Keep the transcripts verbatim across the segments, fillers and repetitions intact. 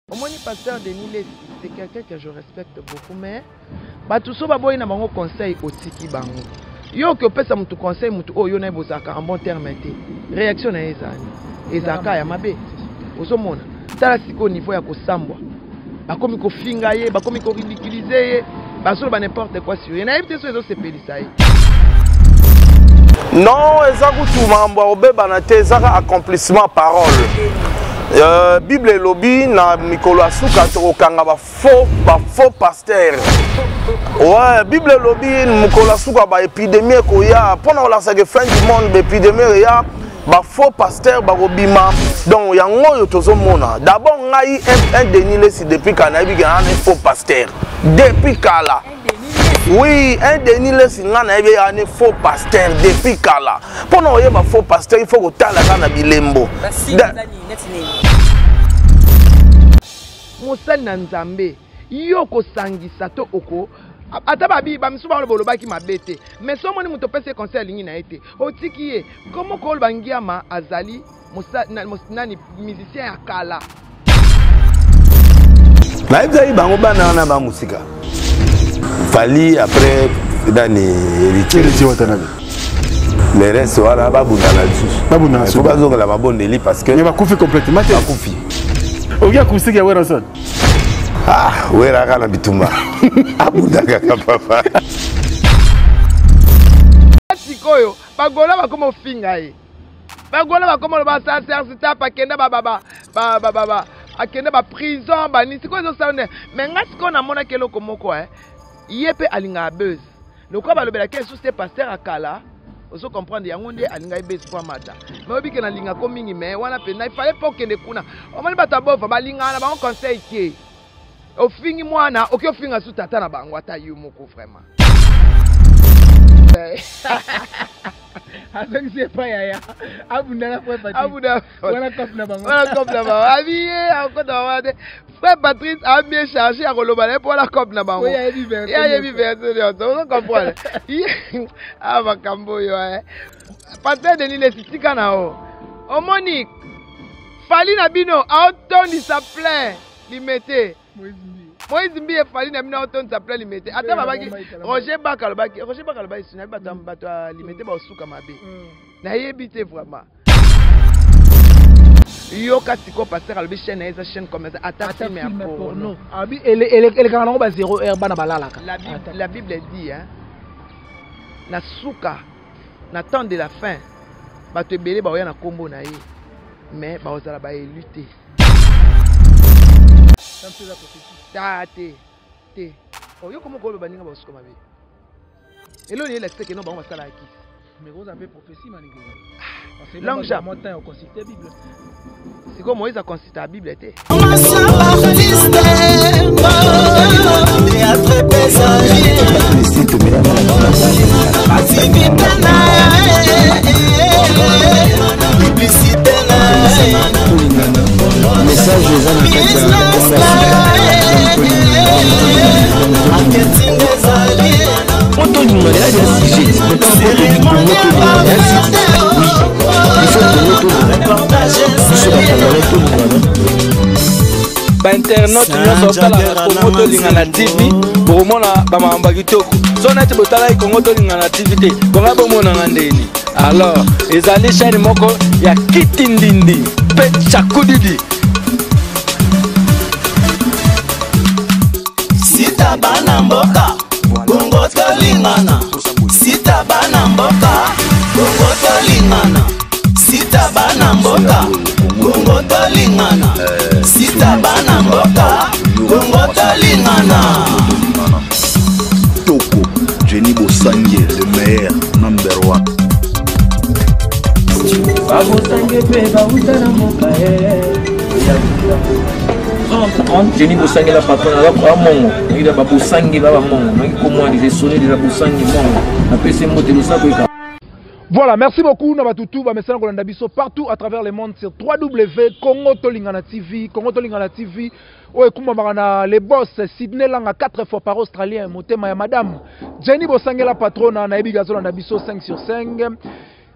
Au moins, le pasteur Denis, c'est quelqu'un que je respecte beaucoup, mais tout ça, il y a un conseil au Tiki Bango. Yo que pesa mutu conseil mutu o yo na bozaka en bon terme té réaction na ezani ezaka ya mabe ozomona tala siko niveau ya kosambwa bakomi ko finga ye bakomi ko ridiculiser ye basolo ba n'importe quoi sur ye na yebite so ezo sepelisa ye non ezaku tumamba obeba na te ezaka accomplissement parole. Euh, Bible lobby na mikolo asuka tokanga ba faux ba faux pasteur. Ouais, Bible lobby mikolo asuka ba épidémie ko ya pendant la fin du monde épidémie ya ba faux pasteur ba robima. Donc yango yo tozomona. D'abord ngai un Denis lesi depuis kana bi ga un faux pasteur. Depuis kala. Oui, un Denis lesi ngana bi un faux pasteur depuis kala. Pendant yo ba faux pasteur il faut que tala kana bilembo. Mosali na nzambe yo ko sangisa to oko ata babi ba misuba lo baki mabete mais so moni muto pese conseil lingi na été otiki ye comment ko lo bangiama azali nani musicien ya kala na ibza bango bana na ba musika fali après dani héritier watanabe les restes wala babunda na dessous babunda so bazonga la mabondeli parce que il va couper complètement va couper ogia kusika wera son ah wera kana bitumba abunda kaka papa sikoyo bagola bakoma finga ye bagola bakoma ba sa serce tapa kenda ba ba ba ba ba ba akenda ba prison ba ni sikoyo zo sande mais nga siko na mona keloko moko eh yepe alinga buzz le quoi ba lobela ke sous ce pasteur akala oso comprendre yango nde alinga ibes kwa mata mais obi ke na linga ko mingi mais wana pe na il fallait pas kende kuna o mali bata bova balinga na ba conseil ki o fingi mwana o ke finga su tata na bango ata yu moko vraiment avec c'est pas ya abunda na fois abunda wana top na bango wana top na bango abiye encore wade frère Patrice a bien chargé à Rolobale pour la coupe na bango ya yebi version ya yebi version on comprend ah bakambo yo eh pasteur Denis le sitika na o o Monique fali na bino auton sa plein limité Moïse Mbi e fali na bino auton sa plein limité ata babaki Roger Bakalo baki Roger Bakalo baki sina bato bato limité ba osuka mabe na yebi te vraiment yo katiko pasteur albi chaîne eza chaîne comme ça ata film ya porno abi ele ele ele kana ba zéro heure bana balalaka la Bible la Bible dit hein na suka na temps de la fin bato ebele ba oya na kombo na ye mais ba ozala ba lutter ta te te o yo komo ko ba ninga ba osuka mabe elo ni la seke no ba masala aki mais vous avez prophétie manigo parce que langue ja montagne au consulter Bible c'est comme Moïse a consulté la Bible était ba internaute nyonso tala Congo tolinga na T V bomona ba mamba kitoko so na te botala Congo tolinga na T V te bonga bomona ngandeni alors ezali chaîne moko ya kitindindi pe chakudidi sita bana mboka Congo tolingana sita bana mboka Congo tolingana sita bana mboka Congo tolingana sita bana mboka Congo tolingana Toko Jenny Bosangue le meilleur number one Babosangue pe bautana moka Jenny Bosangue la patronne la kwa mongo il a Babosangue baba mongo mais comment les sonner de la Bosangue mongo na pese mote lo sako. Voilà, merci beaucoup Nabatutu, ba message kolanda biso partout à travers le monde sur w w w point congo tolingana T V, Congo tolingana T V. Oye kuma magana les boss Sydney langa quatre fois par australien motema ya madame Jenny Bosangue la patronne na ebi gazolanda biso cinq sur cinq.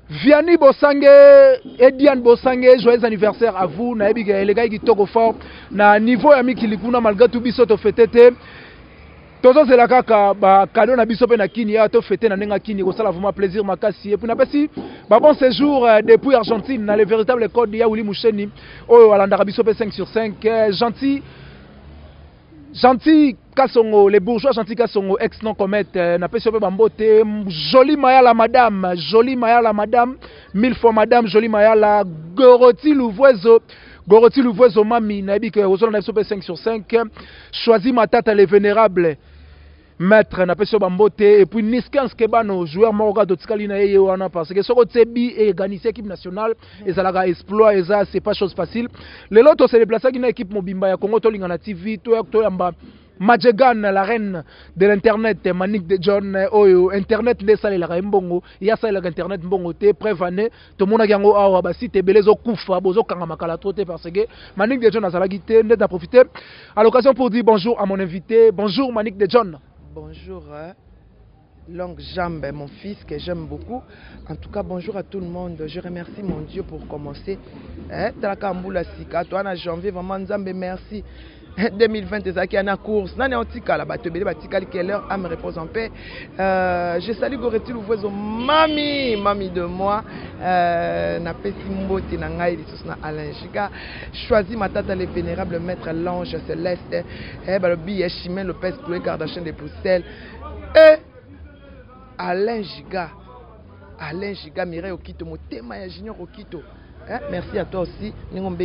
Vianney Bosange, Ediane Bosange, joyeux anniversaire à vous. Naebi les gars qui toquent fort. Na niveau ami qui likuna malgré tout biso to fêter. Tozo c'est la kaka ba cadeau na biso pe na kini ya to fêter na nenga kini ko sala vraiment plaisir makasi. Et puis na pesi ba bon séjour euh, depuis Argentine na le véritable code ya Willy Moucheni. Oh alanda biso pe cinq sur cinq euh, gentil. Gentil Kassongo, les bourgeois Gentil Kassongo, ex-non comète, euh, n'a pas sur Bambote, jolie Maya la madame, jolie Maya la madame, mille fois madame, jolie Maya la Goroti Louvoiseau, Goroti Louvoiseau mami, n'a dit que aux on a cinq sur cinq, choisi ma tata les vénérables, maître, n'a pas sur Bambote, et puis Niskans Kebano, joueur Morga de Tskalina et Yohana, parce que ce côté bi et gagné équipe nationale, et ça l'a exploit, et ça c'est pas chose facile. Les lotos c'est déplacé qui une équipe Mobimba, ya Congo Tolingana T V, toi, toi, Yamba. Majegan, la reine de l'internet, Manik de John, Oyo, internet, les salles, la reine Bongo, il y a ça, l'internet Bongo, t'es prévané, tout le monde a gagné au Awa, si t'es belé, zo koufa, bozo kangamakala, troté parce que Manik de John a sa guité, n'est à profiter. À l'occasion pour dire bonjour à mon invité, bonjour Manik de John. Bonjour, hein. Longue jambe, mon fils que j'aime beaucoup. En tout cas, bonjour à tout le monde. Je remercie mon Dieu pour commencer. Hein, Talakamboula Sika, toi en janvier, vraiment, Nzambe, merci. deux mille vingt, c'est qui a une course. Nane antika la bateau, bébé batika quelle heure à me repose en paix. Euh, je salue Goreti Louvoiseau, mamie, mamie de moi. Euh, na pesi mbote na ngai lisus na Alain Giga. Choisis ma tata les vénérables maître l'ange céleste. Eh ben le billet Chimène Lopez Chloé Kardashian des Pousselles. Et Alain Giga. Alain Giga Mireille Okito, Motema ya Junior Okito. Eh, merci à toi aussi.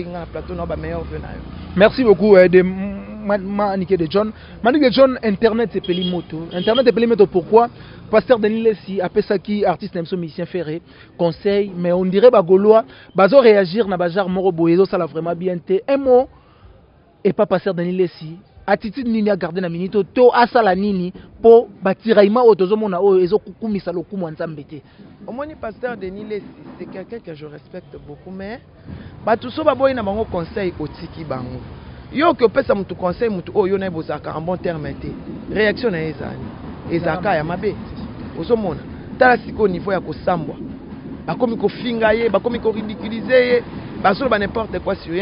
Merci beaucoup euh, de Maniké de John. Maniké de John, Internet c'est Pelimoto. Internet c'est Pelimoto pourquoi? Pasteur Denis Lessi, Apesaki, artiste Nemso musicien ferré, conseil, mais on dirait Bagolois, Bazo réagir na Bajar Moro Boyezo, ça l'a vraiment bien été. Un mot, et pas Pasteur Denis Lessi. Attitude nini a gardé na minito to asala nini po batiraima otozomona o ezo kukumisa lokumu nzambete. Omoni pasteur Denis Lessi, c'est quelqu'un que je respecte beaucoup mais batuso baboyi na bango conseil otiki bango. Yo ke pesa mutu conseil mutu o yo na bozaka en bon terme té. Réaction na ezani. Ezaka ya mabe. Ozomona. Tala siko niveau ya kosambwa. Bakomi ko finga ye, bakomi ko ridiculiser ye. N'importe quoi sur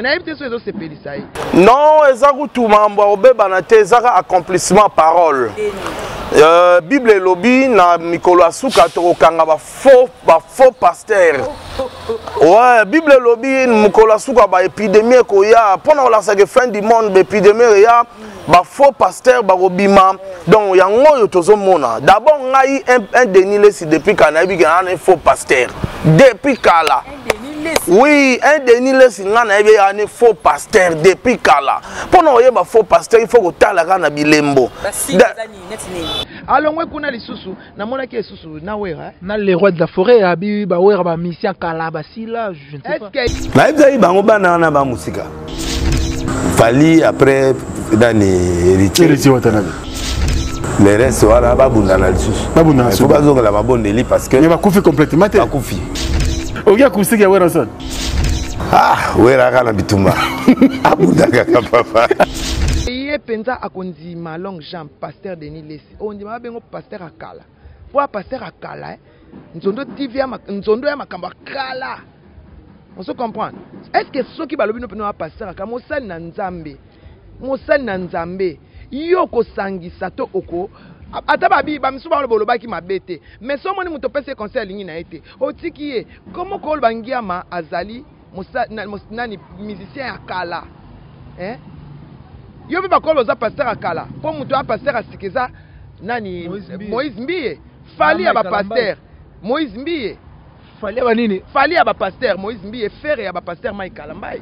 non, ezakutu mambo obeba na te ezaka accomplissement parole. Euh, Bible lobby na mikolo asuka to kanga ba faux ba faux pasteur. Ouais, Bible lobby mikolo asuka ba épidémie ko ya pendant la fin du monde épidémie ya ba faux pasteur ba robima. Donc yango yo tozomona. D'abord ngai un, un Denis Lessi depuis kana bi kana un faux pasteur. Depuis kala. Oui, un Denis Lessi ngana un faux pasteur depuis kala. Pendant yeba faux pasteur, il faut que ta la kana bilembo. Alors moi kuna lisusu na mona ke lisusu na wera na les rois de la forêt abi ba wera ba mission kala basila je ne sais pas. Na ibza bango bana na ba musika. Fali après dani héritier héritier watanabe. Les restes voilà ba bunda na lisusu. Ba bunda so ba zonga la mabonde li parce que. Mais ba kufi complètement te. Ba kufi. Ogia kusiki ya wera son. Ah, wera kana bitumba. Abunda kaka papa. Iye penza akondi ma longue jambe pasteur Denis Lessi. On dit ma bengo pasteur akala. Pour pasteur akala, eh, nzondo T V ya nzondo ya makamba kala. On se comprend. Est-ce que ceux qui balobi no peno pasteur akala mosali na nzambe. Mosali na nzambe. Yo ko sangisa to oko ata babi ba misuba lo boloba ki mabete. Mais so moni muto pese conseil lingi na été. Otiki ye comment ko bangia ma azali mosa nani musicien akala. Hein? Yo bi bakolo za pasteur akala. Po muto a pasteur asikeza nani Moïse Mbiye. Fali ya ba pasteur Moïse Mbiye. Fali ya nini? Fali ya ba pasteur Moïse Mbiye faire ya ba pasteur Mike Kalambai.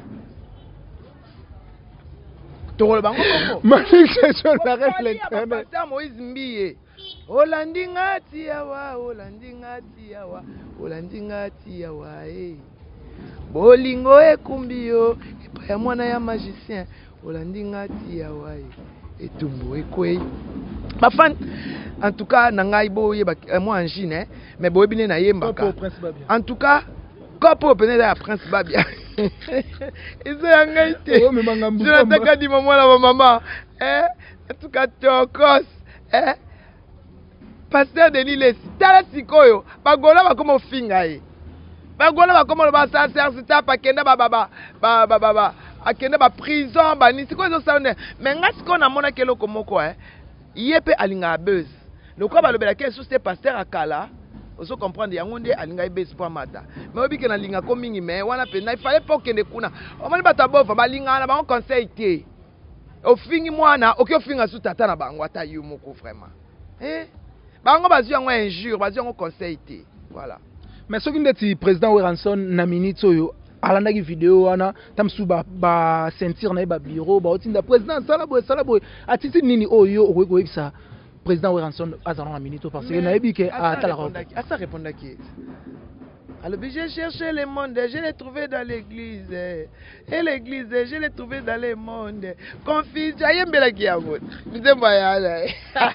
Toro bango koko. Manik c'est la réflexion. Pasteur Moïse Mbiye. Olandi ngati yawa, olandi ngati yawa, olandi ngati yawa eh. Bolingo ekumbi yo, epa ya mwana ya magicien, olandi ngati yawa eh. Etumbo ekwei. Ma fan en tout cas nangai boye ba moi en Chine mais boye bine na yembaka. En tout cas Kopo pene da Prince Babia. Izo yangai te. Je nataka di maman la maman. Eh, en tout cas tokos. Eh. Pasteur Denis Lessi, tala sikoyo, bagola bakoma finga ye. bagola bakoma ba sincère stap akenda ba ba ba ba ba ba akenda ba prison ba ni siko zo sane mais nga siko na mona keloko moko eh yepe alinga buzz le quoi ba lobela ke sous pasteur akala oso comprendre yango nde alinga buzz pour mata mais obi ke na linga ko mingi mais wana pe na il fallait pas kende kuna o moni bata bova ba linga na ba conseil te o fingi mwana o ke finga sous tata na bango ata yu moko vraiment eh bango bazu yango injure bazu yango conseil te voilà. Mais ce qui est le président Weranson na minute oyo alandaki vidéo wana tamsu ba ba sentir na ba bureau ba otinda président sala boy sala boy atiti nini oyo okoki koyebisa président Weranson azana na minute parce que na yebi ke atala ko asa répondaki alors j'ai cherché le monde je l'ai trouvé dans l'église et l'église je l'ai trouvé dans le monde confie ayembela ki yango nzemba yala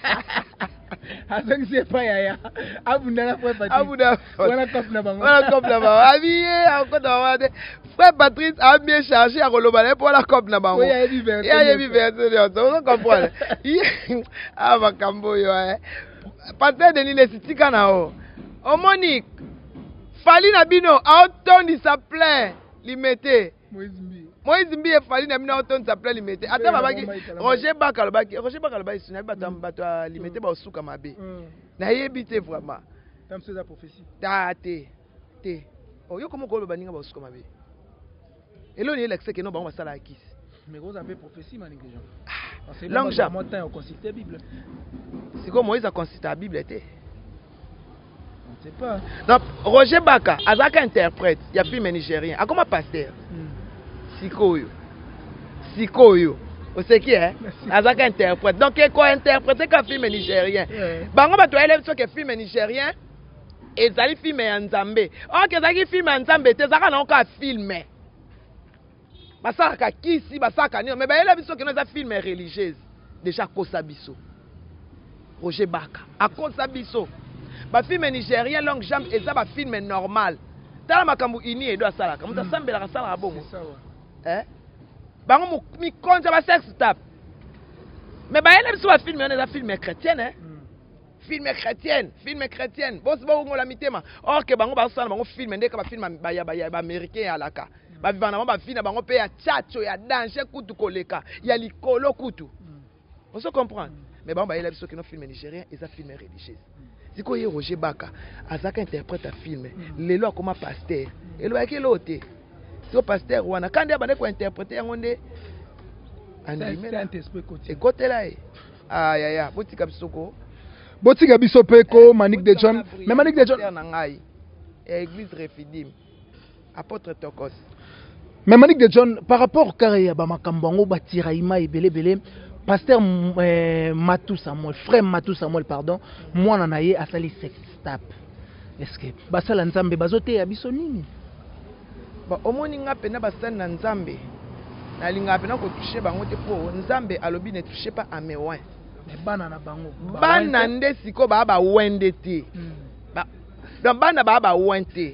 avec c'est pas yaya abunda na frère Patrice abunda wana cop na bango wana cop na bango abiye encore dans wade frère Patrice a bien chargé à koloba pour la cop na bango ya yebi version ya yebi version on comprend ah bakambo yo eh pasteur Denis le sitika na o o Monique fali na bino auton sa plein limité Moïse Mbi Moïse Mbi e fali na bino auton sa plein limité ata babaki Roger Bakal baki Roger Bakal ba isina bato bato limité ba osuka mabe na yebite vraiment tam c'est la prophétie ta te te o yo komo ko baninga ba osuka mabe elo ni l'excès que no ba masala akisi mais vous avez prophétie manique les gens parce que langue ja mon temps on consulte la Bible c'est comme Moïse a consulté la Bible était on sait pas. Donc, Roger Baka, Azaka interprète, il y a film nigérien. A comment pasteur? Sikoyo. Sikoyo. Vous savez qui est? Azaka interprète. Donc, quoi interpréter qu'un film nigérien? Bango ba to élève sur que film nigérien et zali film en Nzambe. Oh, que zali film en Nzambe, te zaka na ka filmer. Basaka kisi, basaka ni, mais ba élève sur que nous a film religieuse. Déjà Kosabiso. Roger Baka. A Kosabiso. Ba film nigérien longue jambe et ça ba film normal. Tala makambu ini edo asala. Kamu ta sambela kasala bongo. Eh? Bango mi konja ba sex tap. Mais ba ele biso ba film on est film chrétien hein. Film chrétien, film chrétien. Boss ba ngo la mitema. Or que bango ba sala bango film ndeka ba film ba ya ba ya ba américain alaka. Ba vivana ba film bango pe ya chacho ya danger kutu koleka. Ya likolo kutu. On se comprend. Mais bango ba ele biso que no film nigérien et ça film religieux. Si quoi Roger Baka, Azaka interprète un film, les lois comme pasteur, et le qui l'autre, si au pasteur ou quand il y a des interpréter on est et côté là, ah ya ya, botika bisoko, botika bisopeko, Manique de John, mais Manique de John, église Refidim, apôtre Tokos. Mais Manique de John, par rapport au carré, bah makambango, batira ima et belé belé. Pasteur euh, Matou Samuel, frère Matou Samuel, pardon, moi on a eu à salir sex tap. Est-ce que basala nzambe bazote ya biso nini? Ba omoni nga pena basala nzambe. Na linga pena ko toucher bango te po nzambe alobi ne toucher pas à mes oins. Mais bana na bango. Bana nde siko ba ba wende te. Ba donc bana ba ba wende.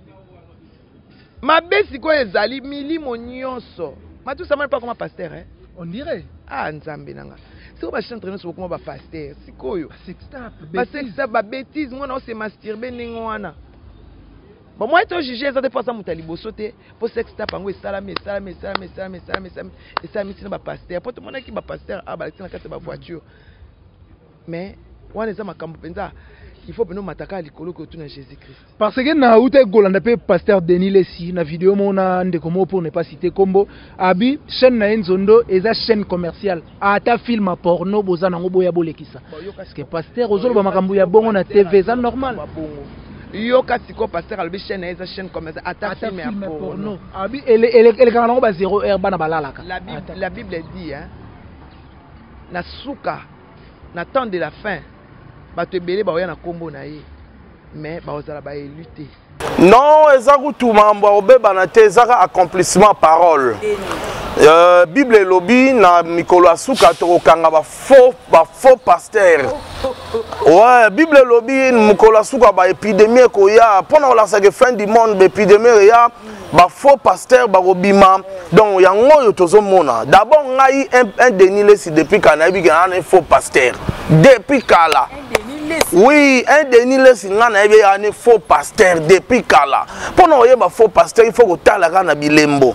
Ma be siko ezali milimo nyonso. Matou Samuel pas comme pasteur hein. On dirait. Ah, Nzambe nanga. Si on va chanter sur comment va pasteur, c'est quoi yo? Sextap, bêtise. Ça ba bêtise, moi on se masturber ningwana. Bon moi to juger ça des fois ça mutali bosote pour sextap ngo salame salame salame salame salame salame et ça miti na ba pasteur. Pour tout monde qui ba pasteur ah ba tina kata ba voiture. Mais wana za makambo penza il faut que nous mataka likolo ko tuna Jésus-Christ. Parce que na ute golanda pe pasteur Denis Lesi na vidéo mona ndeko mo pour ne pas citer combo abi chaîne na Nzondo eza chaîne commerciale ata film porno boza nango boya bolekisa. Parce que pasteur ozolo ba makambo ya bongo na T V za normal. Yo kasiko pasteur albi chaîne eza chaîne commerciale ata film ya porno. Abi ele ele ele kana nango ba zéro heure bana balalaka. La Bible la Bible dit hein na suka na temps de la fin. Mais non, ezakutu mambo obeba na te ezaka accomplissement parole. Euh, Bible lobby na mikolo asuka to kanga ba faux ba faux pasteur. Ouais, Bible lobby mikolo asuka ba épidémie ko ya pendant la fin du monde épidémie ya ba faux pasteur ba robima. Donc yango yo tozomona. D'abord ngai un un Denis Lesi depuis kana bi un faux pasteur. Depuis kala Oui, un Denis Lessi nga na ebe un faux pasteur depuis kala. Pour nous yeba faux pasteur, il faut que talaka na bilembo.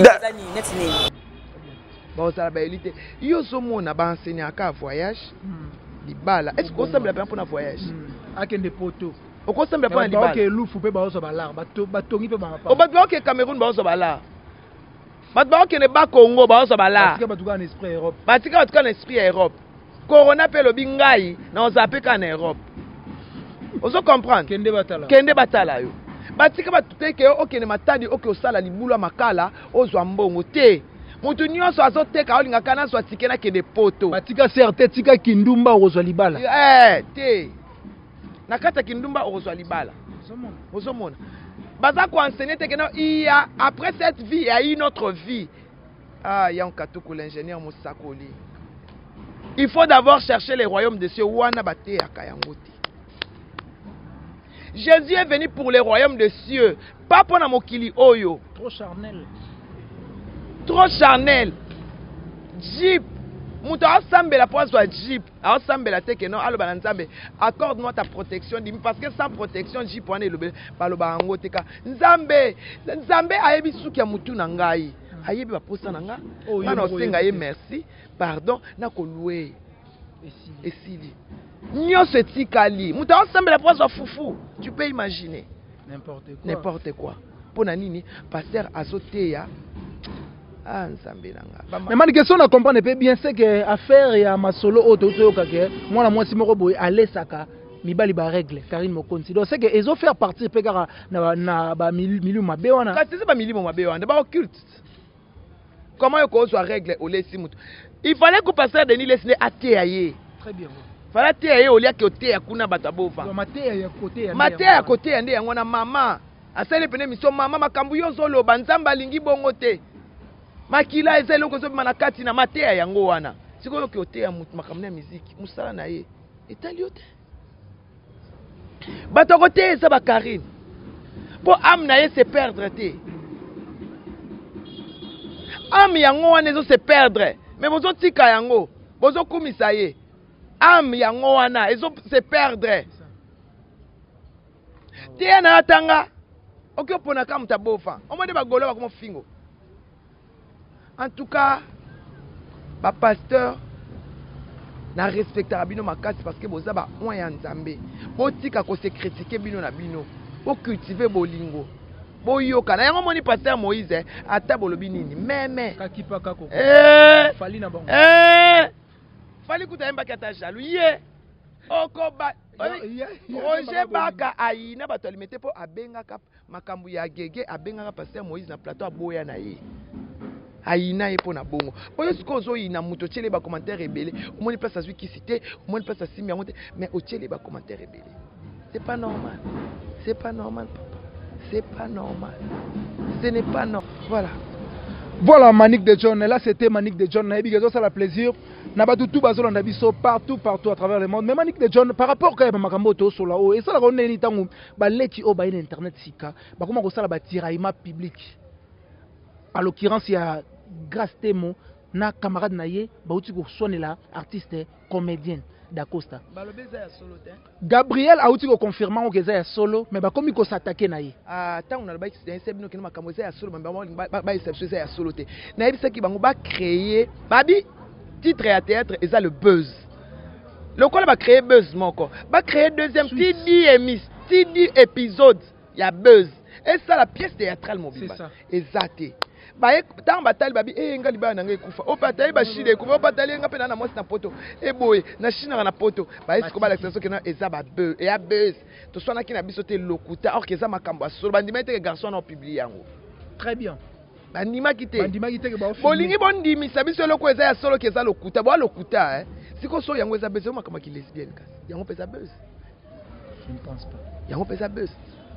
Bon ça la belle yo so mona ba enseigner aka voyage. Libala. Est-ce qu'on semble bien pour un voyage? Akende poto. On semble pas libala. OK, loufu pe ba so ba lar, ba to ba tongi pe ba pa. O ba OK Cameroun ba so ba lar. Ba ba OK ne ba Congo ba so ba lar. Batika batuka en esprit Europe. Batika batuka en esprit Europe. Corona pe lo bingai na ozapeka en Europe. Ozo comprendre? Kende batala. Kende batala yo. Batika batuteke OK ne matadi OK osala libula makala ozwa mbongo te. Mutu nyonso azoteka olinga kana so atikena ke de poto. Batika certain tika kindumba ozwa libala. Eh, te. Nakata kindumba ozwa libala. Ozomona. Baza ko enseigner te que non, il y a après cette vie, il y a une autre vie. Ah, il y a un katoukou l'ingénieur Moussakoli. Il faut d'abord chercher les royaumes de cieux. Wana bate akayangote. Jésus est venu pour les royaumes de cieux, pas pour na mokili oyo. Trop charnel. Trop charnel. Jeep. Muto asambela po azwa Jeep. Asambela te que non alo banzambe. Accorde-moi ta protection parce que sans protection Jeep wana elobe baloba ngo te ka. Nzambe, Nzambe ayebi suki ya mutu na ngai. Ayebi ba posa na nga. Ana osenga ye merci, pardon, na ko louer. Esili. Esili. Nyonso etikali. Muto asambela po azwa fufu. Tu peux imaginer. N'importe quoi. N'importe quoi. Pona nini pasteur azoteya. Ah, mais ma question na comprendre bien c'est que affaire ya masolo auto to kake moi na moi si moko boy aller saka mibali ba règle Karine Mokonzi donc c'est que ils ont faire partie pe kaka na na ba milieu mabe wana ka c'est pas milieu mabe wana ba occulte comment yo ko so règle au lesi mutu il fallait que pasteur Denis Lessi até aye très bien fallait até aye au lieu que oté akuna batabova donc maté ya côté ya maté ya côté ya ndé yango na mama asale pene mission mama makambu yo zolo banzamba lingi bongo te makila ezali okozo bima na kati na mateya yango wana sikoyo ke oteya mutu makambo ya muziki musala na ye etali yo te bato koteya eza bakarine mpo ame na ye se perdre te ame yango wana ezo se perdre me bozotika yango bozokumisa ye ame yango wana ezo se perdre teya na yatanga oki oponaka mutu abofa omode bagolo bakomo fingo. En tout cas, ba pasteur na respecter bino makasi parce que boza ba oya nzambe. Botika ko se critiquer bino na bino. Bo cultiver bolingo. Bo yoka na yango moni pasteur Moïse ata bolobi nini meme kakipa kako. Eh fali na bango. Eh fali kuta yemba kata jaloux ye. Okoba Roger Baka aina bato alimete po abenga ka makambu ya gege abenga pasteur Moïse na plateau aboya na ye. Aïna et pona bongo. Oyo siko zo ina muto tchele ba commentaire rebelle. Au moins place à celui qui cité, au moins place à simi mais au tchele ba commentaire rebelle. C'est pas normal. C'est pas normal papa. C'est pas normal. Ce n'est pas normal. Voilà. Voilà Manic de John. Là c'était Manic de John. Nabigazo ça la plaisir. Nabatu tout bazolo ndabiso partout partout à travers le monde. Mais Manic de John par rapport à makambo to sur là-haut et ça la ronde ni tangu ba leti o ba internet sika. Ba comment ko sala ba tiraillement public. En l'occurrence il y a grâce témo na camarade naye bauti ko sonela artiste comédienne d'Acosta balobeza ya solo te Gabriel auti ko confirmer que ya solo mais ba komi ko s'attaquer naye ah tant on a ba c'est c'est bino kina makambo ya solo mais ba ba ba exception ya solo te na yebisa ki bango ba créer babi titre ya théâtre et ça le buzz le quoi ba créer buzz moko ba créer deuxième T D émis T D épisode ya buzz et ça la pièce théâtrale mobile exacté baye tant batali babi eh ngali ba na ngai kufa o patali ba shide kufa o patali nga pe na mwasi na poto e boye na shina na poto baye siko ba l'expression que na eza ba buzz et a buzz to sona ki na biso te lokuta or que eza makambo asolo bandima te garçon na publier yango très bien bandima kite bandima kite ke ba bolingi bondimi sabiso loko eza ya solo ke eza lokuta bo lokuta eh siko so yango eza buzz makambo ki lesbienne ka yango pesa buzz je ne pense pas yango pesa buzz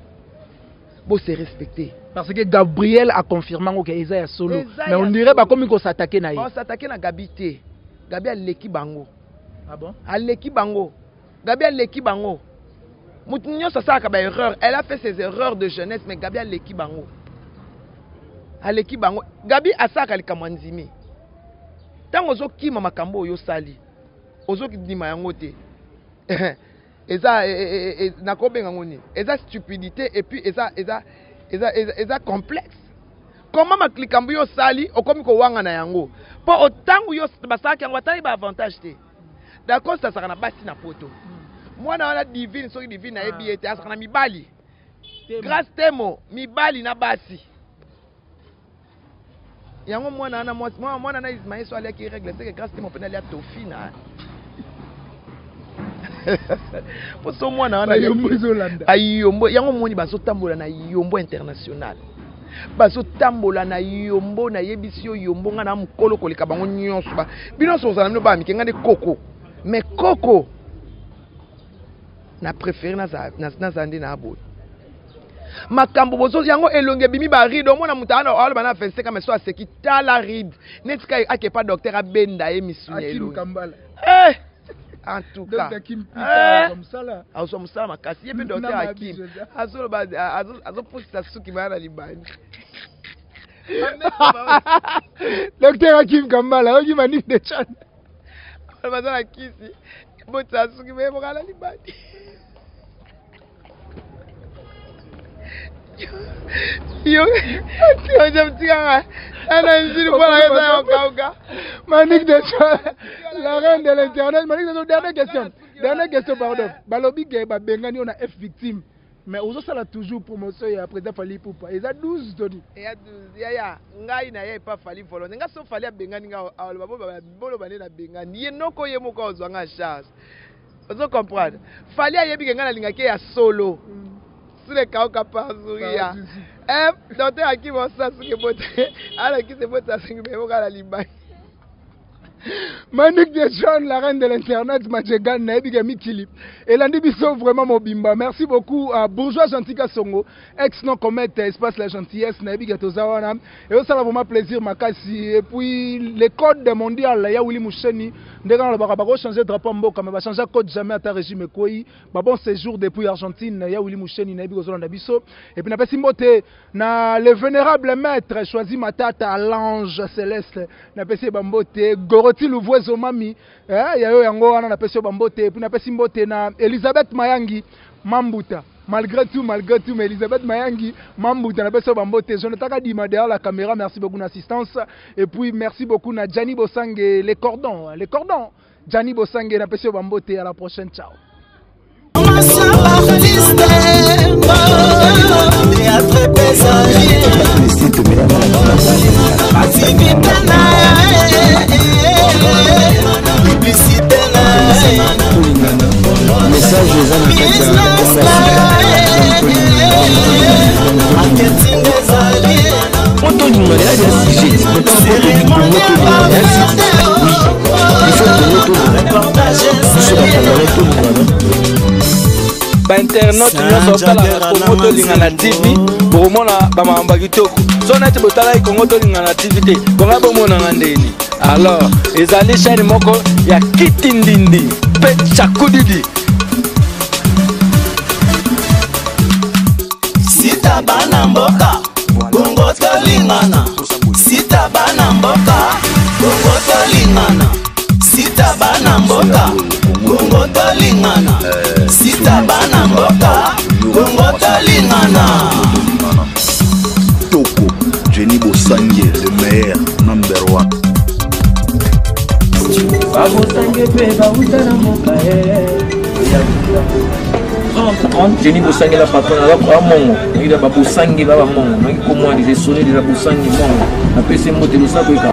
bon c'est respecté parce que Gabriel a confirmé que Isaiah solo mais on dirait pas comme il s'attaquer na on s'attaquer na Gabité Gabi a leki bango ah bon a leki bango Gabi a leki bango mutunyo ça ça ka erreur elle a fait ses erreurs de jeunesse mais Gabi a leki bango a leki bango Gabi a ça ka likamwanzimi tango zo kima makambo yo sali ozo kidima yango te eza nakobenga ngoni eza stupidité et puis eza eza eza eza complexe. Comment ma klikambu yo sali okomi ko wanga na yango po otangu yo basaki yango atali ba avantage te. D'accord, ça sera na basi na poto. Moi na wana divine soki divine na ebi ete asaka na mibali. Grâce temo mibali na basi. Yango moi na na moi moi na Ismaël so ali ki règle c'est que grâce temo penali ya tofina. Pour so moi na na yombo zolanda. Ayombo yango moni baso tambola na yombo international. Baso tambola na yombo na yebisio yombo nga na mukolo koleka bango nyonso ba. Bino so za na mino ba mikenga de koko. Mais Coco na préféré na na na zandi na abo. Makambo bozo yango elonge bimi ba rido mona mutana alo bana vingt-cinq mais so aseki tala ride. Netika ake pas docteur abenda e misunya elo. Eh en tout cas. Docteur Kim Pita comme ça là. Azo musala makasi yebe docteur Hakim. Azo ba azo azo posta suki bana libani. Docteur Hakim Kambala oji manif de chan. Almazana kisi bota suki me bokala libadi yo yo jamtika ana nziri pour la raison kauka Manik de la reine de l'internet. Manik de dernière question dernière question pardon balobi ke ba bengani on a F victime mais ozo sala toujours promotion ya président Fally Ipupa eza douze doni ya douze ya ya ngai na ye pas Fally volonté nga so Fally bengani nga alo babo bolo bane na bengani ye noko ye moko ozwanga charge ozo comprendre Fally ayebi ke nga na lingaki ya solo sur le cas kapazuria eh docteur akimo sa suke bote ala ki se bote asingi be boka la libani Manik de John, la reine de l'internet, Majegan, Naebiga Mikili. Et l'andi biso vraiment mobimba. Merci beaucoup à Bourgeois Gentika Songo, ex-non comète, espace la gentillesse, Naebiga Tozawana. Et aussi, ça va vraiment plaisir, Makasi. Et puis, les codes mondiaux, il y a Willy Moucheni. Ndega le barabaro changer drapeau mboka mais va changer code jamais à ta régime koi ba bon séjour depuis Argentine ya Willy Moucheni na bigo zolanda biso et puis na pesi mbote na le vénérable maître choisi matata l'ange céleste na pesi bambote Goroti Louvoizo mami eh ya yo yango wana na pesi bambote et puis na pesi mbote na Elisabeth Mayangi Mambuta. Malgré tout, malgré tout, mais Elisabeth Mayangi, Mambou, tu as besoin de m'emboter. Je ne t'ai pas dit derrière la caméra, merci beaucoup d'assistance. Et puis, merci beaucoup à Gianni Bossang et les cordons. Les cordons. Gianni Bossang et la besoin de m'emboter. À la prochaine, ciao. Message aux Internet nyonso otala Congo tolingana T V bomona bamamba kitoko so neti botala Congo tolingana T V te bonga bomona ngandeni alors ezali chaîne moko ya kitindindi pe chakudidi sita bana mboka Congo tolingana sita bana mboka Congo tolingana sita bana mboka Congo tolingana sita bana mboka Congo tolingana Toko Jenny Bosangue le meilleur number one Babosangue pe bautana mboka Jenny Bosangue la patronne la mongo ngi da babosangue baba mongo ngi ko moi des sonner de la bosangue mongo na pese mote lo sa ko